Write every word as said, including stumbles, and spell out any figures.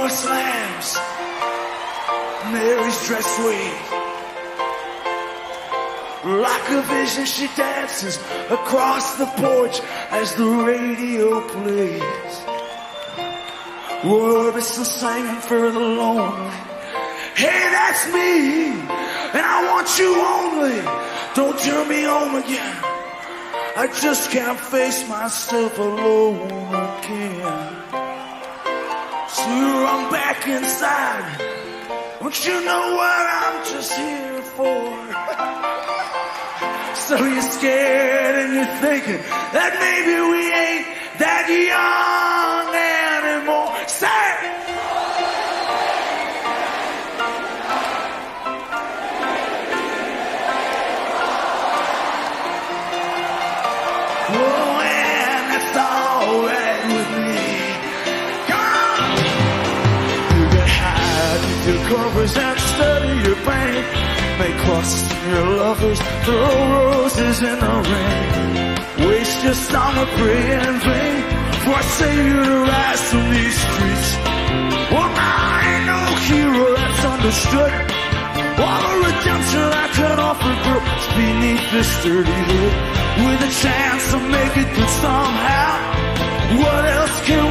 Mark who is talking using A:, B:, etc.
A: door slams. Mary's dress waves. Like a vision, she dances across the porch as the radio plays. Roy Orbison singing for the lonely. Hey, that's me, and I want you only. Don't turn me on again. I just can't face myself alone again. So I'm back inside. Don't you know what I'm just here for? So you're scared and you're thinking that maybe we ain't that young anymore. Say it! Oh, and that's alright with me. Come on! You get high with your covers and study your pain. Make crosses to your lovers, throw roses in the rain. Waste your summer praying in vain for I say you to rise from these streets. Well, I ain't no hero that's understood. All the redemption I can offer grows beneath this sturdy hood. With a chance to make it good somehow. What else can